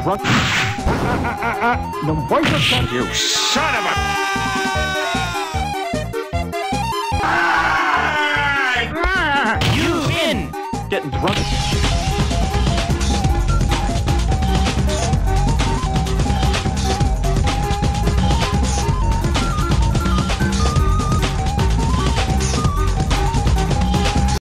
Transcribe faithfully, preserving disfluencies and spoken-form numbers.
drunk. No wife or son. You son of a... You win! Getting drunk.